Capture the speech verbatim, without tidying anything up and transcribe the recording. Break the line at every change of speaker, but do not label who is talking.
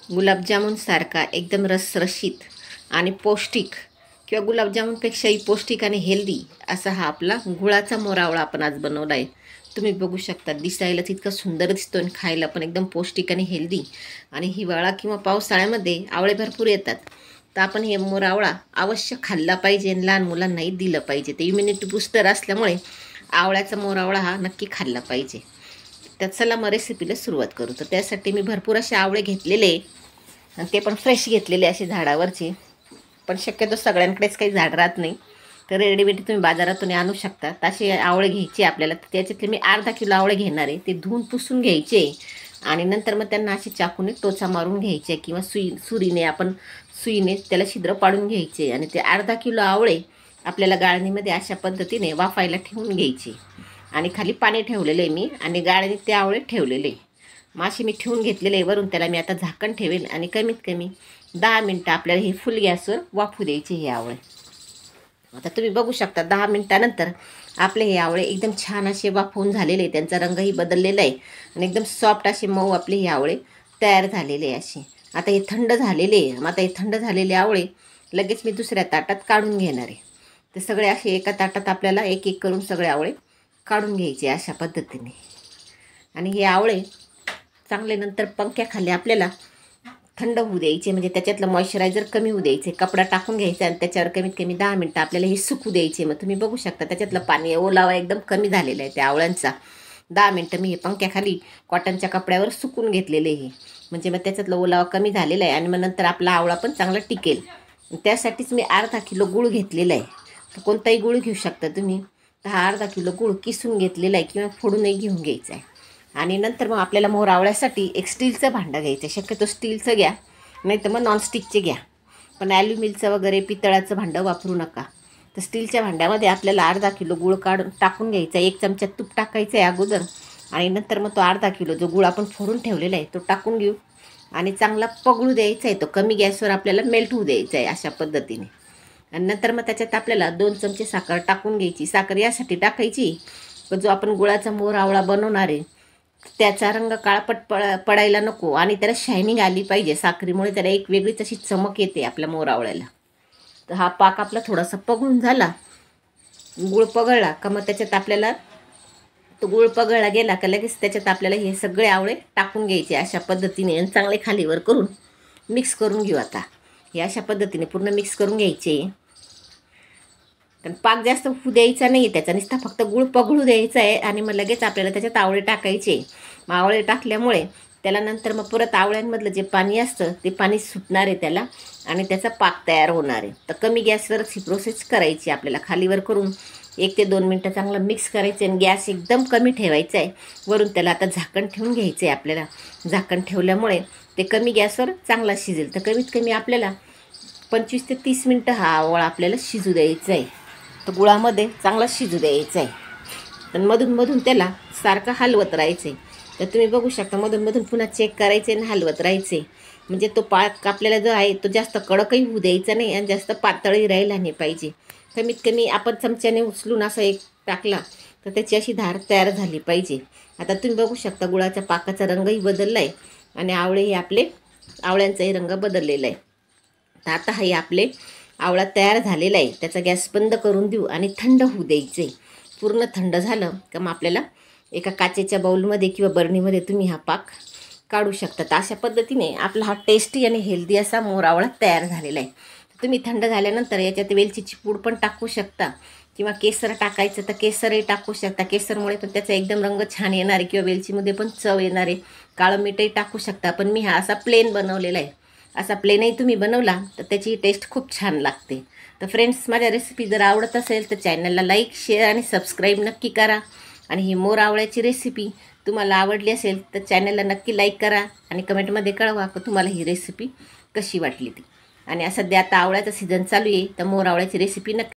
गुलाबजामुनसारखा एकदम रसरशीत आणि पौष्टिक किंवा गुलाबजामुनपेक्षाही पौष्टिक आणि हेल्दी असा हा आपला गुळाचा मोरावळा आपण आज बनवला आहे. तुम्ही बघू शकता, दिसायलाच इतका सुंदर दिसतो आणि खायला पण एकदम पौष्टिक आणि हेल्दी. आणि हिवाळा किंवा पावसाळ्यामध्ये आवळे भरपूर येतात, तर आपण हे मोरावळा अवश्य खाल्ला पाहिजे आणि लहान मुलांनाही दिलं पाहिजे. ते इम्युनिटी बूस्टर असल्यामुळे आवळ्याचा मोरावळा हा नक्की खाल्ला पाहिजे. तर चला मग रेसिपीला सुरुवात करू. तर त्यासाठी मी भरपूर असे आवळे घेतलेले आणि ते पण फ्रेश घेतलेले असे झाडावरचे. पण शक्यतो सगळ्यांकडेच काही झाड राहत नाही, तर रेडीमेड तुम्ही बाजारातून आणू शकता. तसे आवळे घ्यायचे आपल्याला. त्याच्यातले मी अर्धा किलो आवळे घेणार आहे. ते धुवून पुसून घ्यायचे आणि नंतर मग त्यांना असे चाकूने टोचा मारून घ्यायचे किंवा सुई सुरीने आपण सुईने त्याला छिद्र पाडून घ्यायचे. आणि ते अर्धा किलो आवळे आपल्याला गाळणीमध्ये अशा पद्धतीने वाफायला ठेवून घ्यायचे. आणि खाली पाणी ठेवलेलं आहे मी आणि गाळणीत ते आवळे ठेवलेले. मासे मी ठेवून घेतलेले. वरून त्याला मी आता झाकण ठेवेल आणि कमीत कमी दहा मिनटं आपल्याला हे फुल गॅसवर वाफू द्यायचे हे आवळे. आता तुम्ही बघू शकता, दहा मिनटानंतर आपले हे आवळे एकदम छान असे वाफवून झालेले. त्यांचा रंगही बदललेला आहे आणि एकदम सॉफ्ट असे मऊ आपले हे आवळे तयार झालेले असे. आता हे थंड झालेले. मग आता हे थंड झालेले आवळे लगेच मी दुसऱ्या ताटात काढून घेणार आहे. ते सगळे असे एका ताटात आपल्याला एक एक करून सगळे आवळे काढून घ्यायचे अशा पद्धतीने. आणि हे आवळे चांगले नंतर पंख्याखाली आपल्याला थंड होऊ द्यायचे, म्हणजे त्याच्यातलं मॉइश्चरायझर कमी होऊ द्यायचे. कपडा टाकून घ्यायचा आणि त्याच्यावर कमीत कमी दहा मिनटं आपल्याला हे सुकू द्यायचे. मग तुम्ही बघू शकता, त्याच्यातलं पाणी ओलावा एकदम कमी झालेला आहे त्या आवळ्यांचा. दहा मिनटं मी हे पंख्याखाली कॉटनच्या कपड्यावर सुकून घेतलेले हे, म्हणजे मग त्याच्यातलं ओलावा कमी झालेला आहे. आणि मग नंतर आपला आवळा पण चांगला टिकेल. त्यासाठीच मी अर्धा किलो गूळ घेतलेला आहे. तर कोणताही गूळ घेऊ शकता तुम्ही. तर हा अर्धा किलो गूळ किसून घेतलेला आहे किंवा फोडूनही घेऊन घ्यायचा आहे. आणि नंतर मग आपल्याला मोर आवळ्यासाठी एक स्टीलचं भांडं घ्यायचं. शक्यतो स्टीलचं घ्या, नाही तर मग नॉनस्टिकचे घ्या. पण ॲल्युमिलचं वगैरे पितळाचं भांडं वापरू नका. तर स्टीलच्या भांड्यामध्ये आपल्याला अर्धा किलो गूळ काढून टाकून घ्यायचा. एक चमचा तूप टाकायचं आहे अगोदर आणि नंतर मग तो अर्धा किलो जो गूळ आपण फोडून ठेवलेला आहे तो टाकून घेऊ आणि चांगला पगळू द्यायचा आहे. तो कमी गॅसवर आपल्याला मेल्ट होऊ द्यायचा आहे अशा पद्धतीने. आणि नंतर मग त्याच्यात आपल्याला दोन चमचे साखर टाकून घ्यायची. साखर यासाठी टाकायची की जो आपण गुळाचा मोर आवळा बनवणार आहे त्याचा रंग काळपट पड पडायला नको आणि त्याला शायनिंग आली पाहिजे. साखरेमुळे त्याला एक वेगळीच अशी चमक येते आपल्या मोरावळ्याला. तर हा पाक आपला थोडासा पगळून झाला, गुळ पगळला का मग त्याच्यात आपल्याला तो गुळ पगळला गेला का लगेच त्याच्यात आपल्याला हे सगळे आवळे टाकून घ्यायचे अशा पद्धतीने आणि चांगले खालीवर करून मिक्स करून घेऊ. आता हे अशा पद्धतीने पूर्ण मिक्स करून घ्यायचे. पण पाक जास्त होऊ द्यायचा नाही त्याचा, नुसता फक्त गुळ पगळू द्यायचा आहे. आणि मग लगेच आपल्याला त्याच्यात आवळे टाकायचे. मग आवळे टाकल्यामुळे त्याला नंतर मग परत आवळ्यांमधलं जे पाणी असतं ते पाणी सुटणार आहे त्याला आणि त्याचा पाक तयार होणार आहे. तर कमी गॅसवरच ही प्रोसेस करायची आपल्याला. खालीवर करून एक ते दोन मिनटं चांगलं मिक्स करायचं आणि गॅस एकदम कमी ठेवायचा आहे. वरून त्याला आता झाकण ठेवून घ्यायचं आहे आपल्याला. झाकण ठेवल्यामुळे ते कमी गॅसवर चांगला शिजेल. तर कमीत कमी आपल्याला पंचवीस ते तीस मिनटं हा आवळा आपल्याला शिजू द्यायचा आहे. तर गुळामध्ये चांगला शिजू द्यायचा आहे. तर मधूनमधून त्याला सारखं हलवत राहायचं आहे. तर तुम्ही बघू शकता, मधूनमधून पुन्हा चेक करायचे आणि हलवत राहायचे. म्हणजे तो पाक आपल्याला जो आहे तो जास्त कडकही होऊ द्यायचा नाही आणि जास्त पातळही राहिला नाही पाहिजे. कमीत कमी आपण चमच्याने उचलून असा एक टाकला तर त्याची अशी धार तयार झाली पाहिजे. आता तुम्ही बघू शकता, गुळाच्या पाकाचा रंगही बदलला आहे आणि आवळेही आपले आवळ्यांचाही रंग बदललेला आहे. तर आता हे आपले आवळा तयार झालेला आहे. त्याचा गॅस बंद करून देऊ आणि थंड होऊ द्यायचे. पूर्ण थंड झालं का मग आपल्याला एका काचेच्या बाउलमध्ये किंवा बरणीमध्ये तुम्ही हा पाक काढू शकता. तर अशा पद्धतीने आपला हा टेस्टी आणि हेल्दी असा मोर आवळा तयार झालेला आहे. तुम्ही थंड झाल्यानंतर याच्यात वेलचीची पूड पण टाकू शकता किंवा केसर टाकायचं तर केसरही टाकू शकता. केसरमुळे पण त्याचा एकदम रंग छान येणार आहे किंवा वेलचीमध्ये पण चव येणार आहे. काळं मीठही टाकू शकता. पण मी हा असा प्लेन बनवलेला आहे. असा प्लेनही तुम्ही बनवला तर त्याची टेस्ट खूप छान लागते. तर फ्रेंड्स, माझ्या रेसिपी जर आवडत असेल तर चॅनलला लाईक, शेअर आणि सबस्क्राईब नक्की करा. आणि ही मोर आवळ्याची रेसिपी तुम्हाला आवडली असेल तर चॅनलला नक्की लाईक करा आणि कमेंटमध्ये कळवा की तुम्हाला ही रेसिपी कशी वाटली ती. आणि सध्या आता आवळ्याचा सीझन चालू आहे तर मोर आवळ्याची रेसिपी नक्की